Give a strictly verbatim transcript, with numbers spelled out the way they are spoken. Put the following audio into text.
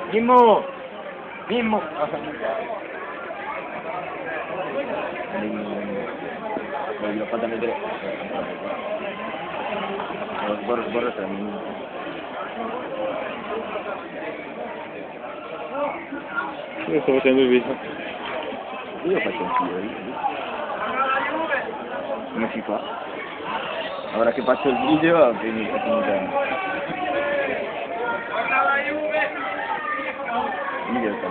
Mimmo! Mimmo! Dai, l'ho fatta vedere. Lo sborro, sborro tre minuti. Io sto facendo il video. Io faccio anch'io. Come si fa? Ora che faccio il video, quindi è finita. Video